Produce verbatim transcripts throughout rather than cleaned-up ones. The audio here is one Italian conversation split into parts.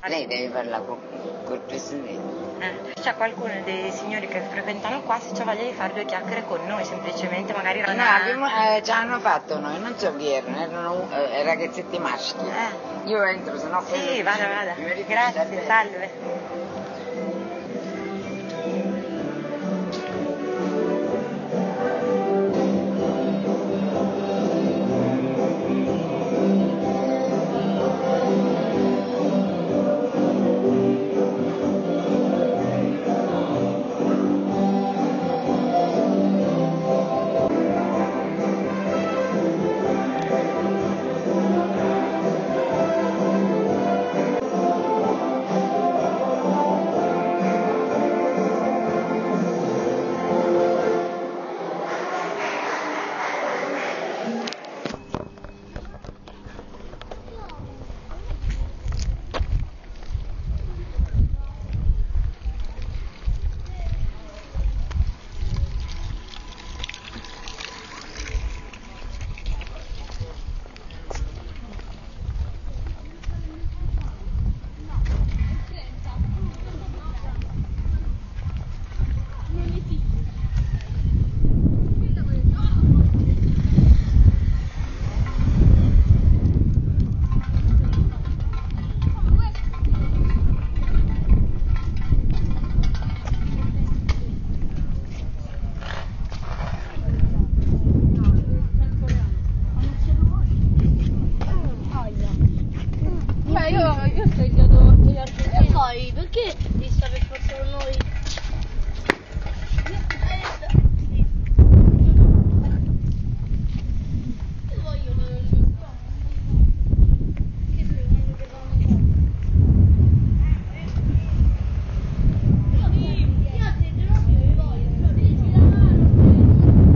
Lei deve parlare con cortesemente. Eh, c'è qualcuno dei signori che frequentano qua, se c'ha voglia di fare due chiacchiere con noi, semplicemente magari... No, una... abbiamo, eh, ci hanno fatto noi, non so chi erano, erano eh, ragazzetti maschi. Eh. Io entro, se no... Sì, vada, vada. Grazie, salve. Perché devi stare per forza con noi? Io voglio che quando che vanno io a te non mi voglio, però dici la mano.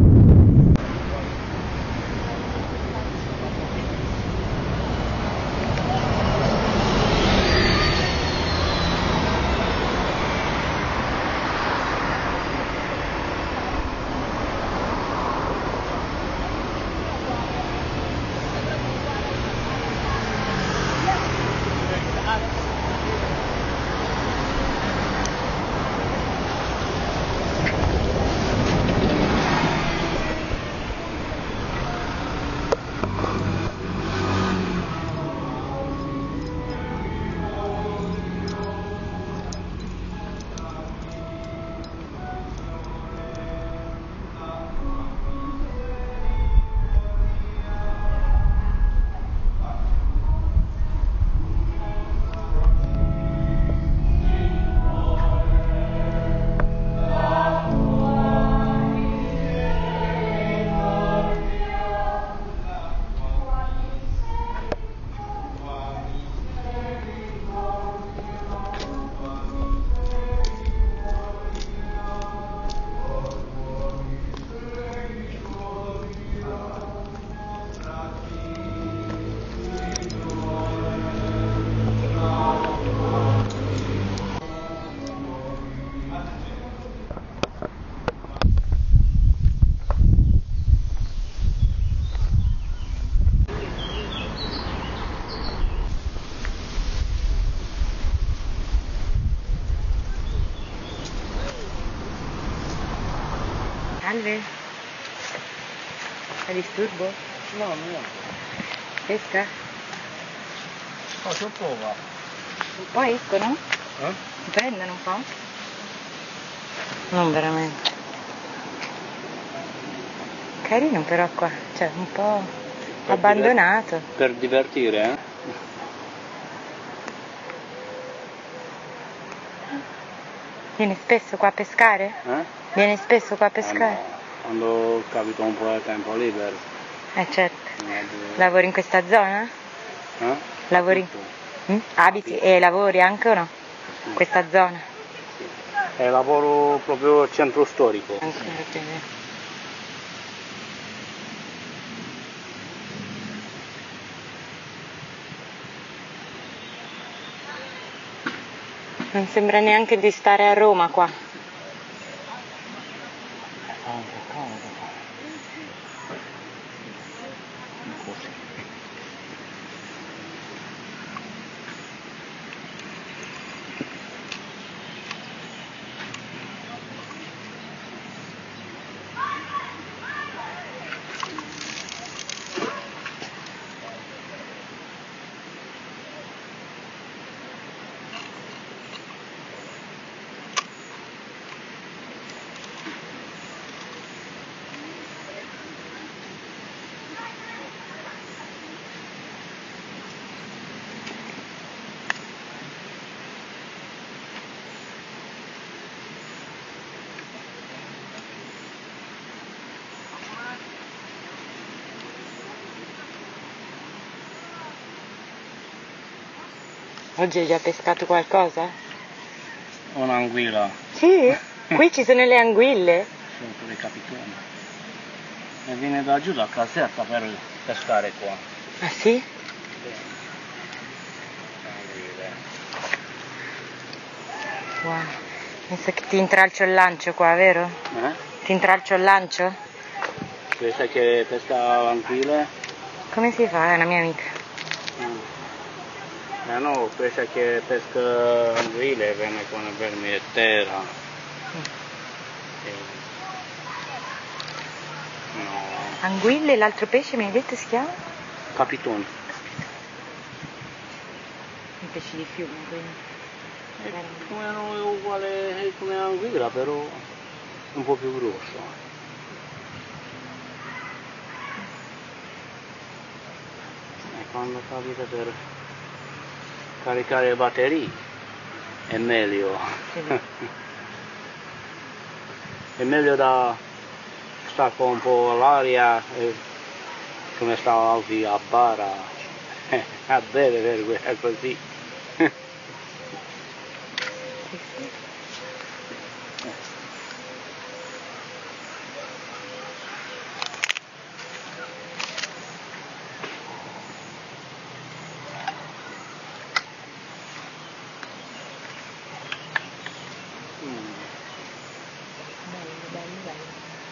Salve. La disturbo? No, no. Pesca? Oh, c'è un po' va. Poi escono? Eh? Si prendono un po'? Non veramente. Carino però qua, cioè un po' Per abbandonato. Diver- per divertire, eh? Vieni spesso qua a pescare? Eh? Vieni spesso qua a Eh, pescare? no. Quando capita un po' di tempo libero. Eh certo. Eh, Lavori in questa zona? Eh? Lavori? Tutto. Mm? Abiti e lavori anche o no? Sì. In questa zona? Sì. Eh, lavoro proprio al centro storico. Ancora bene. Non sembra neanche di stare a Roma qua. Ah, che comodo. Così. Oggi hai già pescato qualcosa? Un'anguilla. Sì? Qui ci sono le anguille? Sono per i capitoni. E viene da giù la casetta per pescare qua. Ah sì? Sì. Anguille. Wow. Penso che ti intralcio il lancio qua, vero? Eh? Ti intralcio il lancio? Questa che pesca anguille? Come si fa? È una mia amica. Mm. Eh no, questa che pesca anguille viene con il vermi e terra. Mm. Sì. No. Anguille, l'altro pesce mi hai detto si chiama? Capitone. Un pesce di fiume, quindi. È come è uguale come l'anguilla, però un po' più grosso. E quando capita per caricare le batterie è meglio. Sì. È meglio da stacco un po' l'aria e come stava qui a bara a bere per quella così. Sì, sì. Mm. Bello, bello, bello.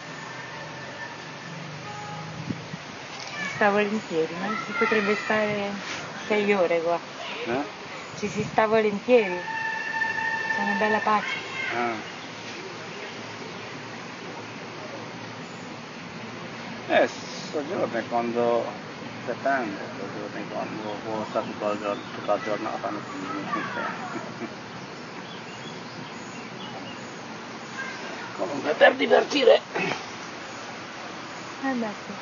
Ci sta volentieri, no? Si potrebbe stare sei ore qua. Eh? Ci si sta volentieri. C'è una bella pace. Ah. Eh, sto giorno è quando dipende, sto giorno è quando può stare tutta la, gior- tutta la giornata non comunque per divertire. Eh beh, sì.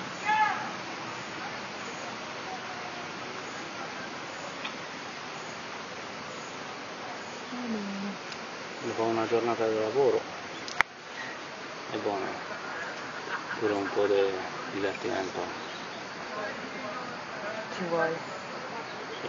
Va bene. Dopo una giornata di lavoro è buono, pure un po' di divertimento. Ci vuole. Sì.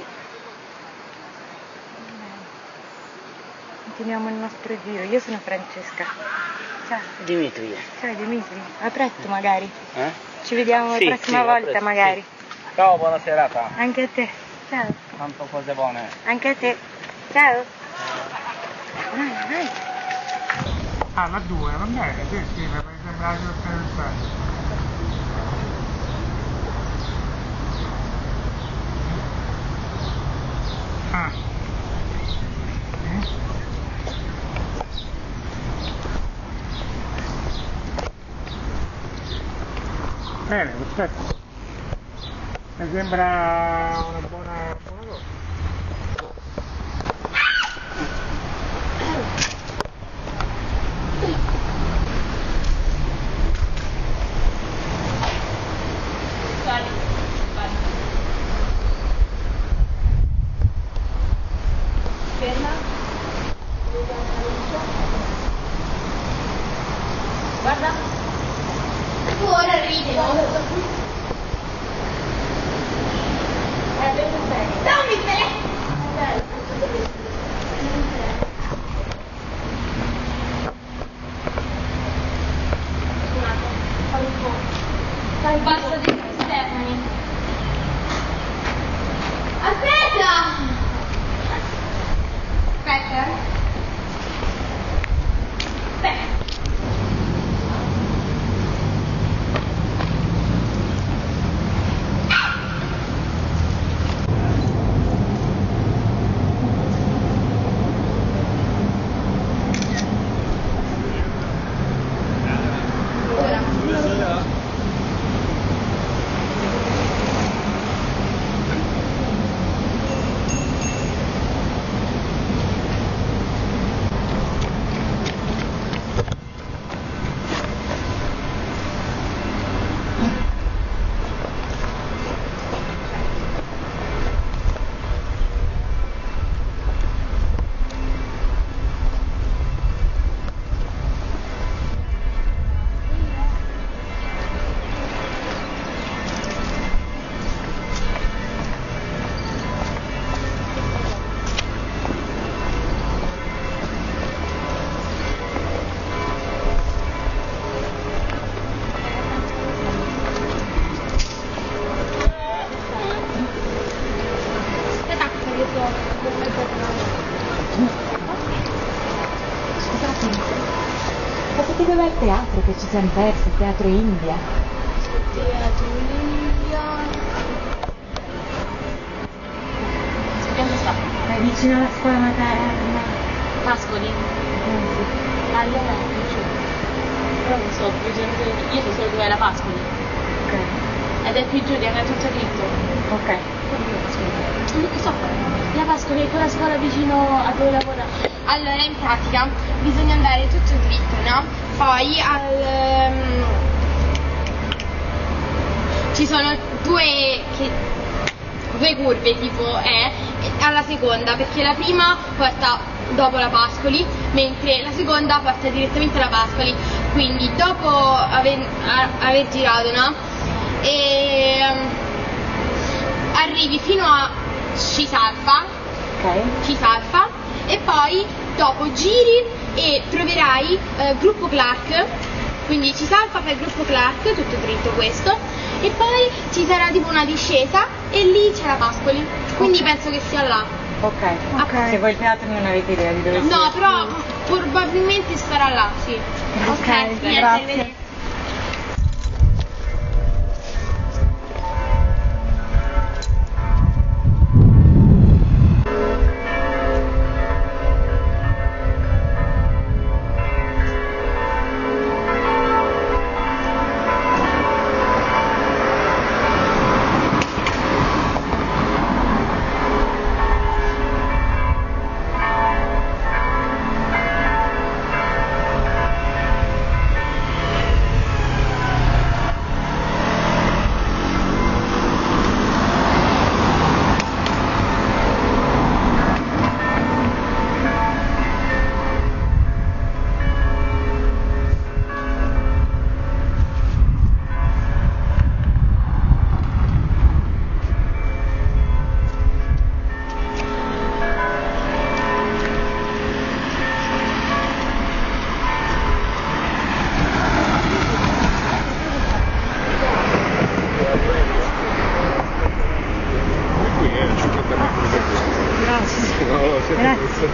Continuiamo il nostro giro. Io sono Francesca. Ciao. Dimitri. Ciao Dimitri. A presto magari. Eh? Ci vediamo Sì, la prossima sì, a volta presto, magari. sì. Ciao, buona serata. Anche a te. Ciao. Tanto cose buone. Anche a te. Ciao. Vai, vai. Ah, la due, va bene, sì, sì, mi sembra interessante. Ah. Bene, perfetto. Mi sembra una buona, buona cosa. Ferma. Guarda. Tu ora ridi, no? Dammi te! Fai il basso di Stefani. Aspetta! Aspetta. Aspetta. Sapete dov'è il teatro che ci siamo persi? Il Teatro India. Teatro India. Dove sta? È vicino alla scuola materna. Pascoli? Eh, sì. Allora non c'è. Però non so, più giù, io so solo dove è la Pascoli. Ok. Ed è più giù, è tutto dritto. Ok. Non so fare. La Pascoli è quella scuola vicino a dove lavora. Allora, in pratica bisogna andare tutto dritto, no? Poi al, um, ci sono due, che, due curve tipo E alla seconda, perché la prima porta dopo la Pascoli, mentre la seconda porta direttamente alla Pascoli. Quindi dopo aver, a, aver girato, no? E um, arrivi fino a Cisalfa, Ok. Cisalfa, e poi dopo giri e troverai eh, Gruppo Clark, quindi Cisalfa per Gruppo Clark, tutto dritto questo, e poi ci sarà tipo una discesa e lì c'è la Pascoli, quindi Ok. penso che sia là. Ok. Ok. Che voi il teatro non avete idea di dove sia. No, però probabilmente starà là, sì. Ok, niente, grazie. arrivederci. Grazie.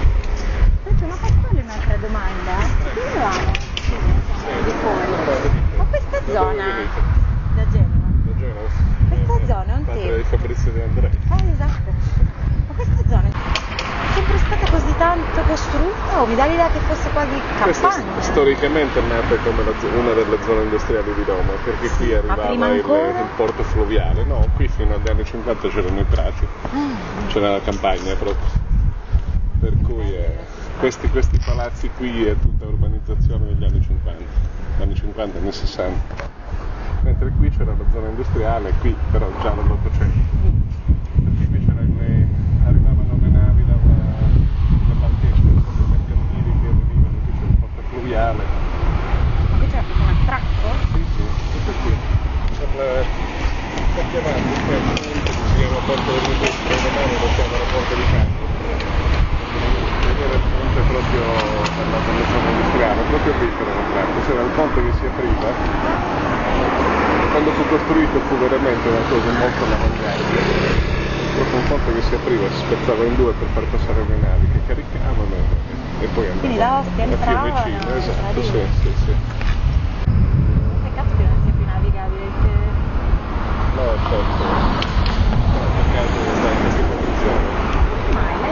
Senti, una Pasquale, un'altra domanda. Dove eravamo? Di fuori. Ma questa zona da Genova? Da Genova? Questa zona è un Padre tempo. di Fabrizio De André. Ah, esatto. Ma questa zona è sempre stata così tanto costruita o mi dà l'idea che fosse quasi Questa campagna? è storicamente è nata come la zo- una delle zone industriali di Roma, perché qui arrivava prima il, ancora? il porto fluviale. No, qui fino agli anni cinquanta c'erano i prati, Ah, c'era la campagna proprio. Per cui eh, questi, questi palazzi qui è tutta urbanizzazione degli anni cinquanta, anni cinquanta, anni sessanta. Mentre qui c'era la zona industriale, qui però già dall'Ottocento. Perché qui c'erano le, arrivavano le navi dalla, le barchette, le mercantili che venivano, qui c'era il porto fluviale. ma qui c'era proprio un attracco? Sì, sì, tutto qui. Per la, per chiamare, qui è appunto, che si chiama Porto dell'Industria, i romani lo chiamano Porto di Cambio. Vedere il ponte proprio alla zona industriale, proprio qui c'era un tratto, c'era il ponte che si apriva. Quando fu costruito fu veramente una cosa molto all'avanguardia. Proprio un ponte che si apriva, si spezzava in due per far passare le navi che caricavano e poi andavano. Quindi da Ostia a entravano, Fiumicino, esatto, sì, salivano. sì, sì. Peccato che non sia più navigabile. Che... No, certo. No, peccato che sta in questa condizione. Mai, lei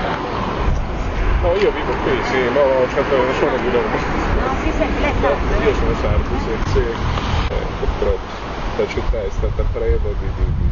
No, io vivo qui, sì, no, certo non sono di Roma. no, sì, senti, lei No, sa. io sono sardo, sì, sì. Eh, purtroppo la città è stata preda di, di, di...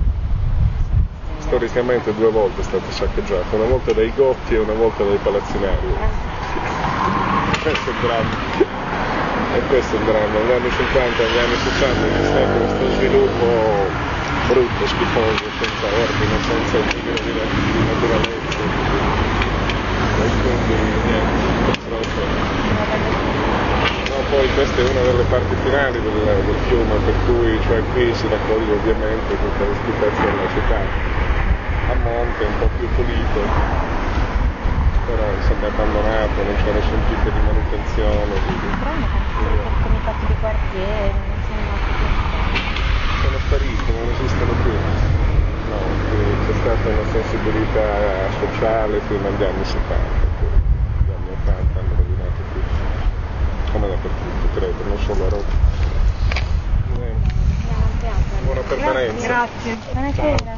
storicamente due volte è stata saccheggiata, una volta dai Gotti e una volta dai palazzinari. Questo è il dramma. E questo è il dramma. Negli anni cinquanta, negli anni sessanta c'è stato questo sviluppo brutto, schifoso, senza ordine, senza un minimo di naturalezza. E quindi niente, purtroppo. No, poi questa è una delle parti finali del, del fiume, per cui cioè, qui si raccoglie ovviamente tutta la schifezza della città. A monte, un po' più pulito, però insomma è abbandonato, non c'è nessun tipo di manutenzione. Di, di, Però hanno fatto per comitati di quartiere, non sono rimasti più. sono spariti, non esistono più. No, c'è stata una sensibilità sociale fino agli anni settanta, poi gli anni ottanta hanno rovinato tutto. permanenza. Grazie, buonasera.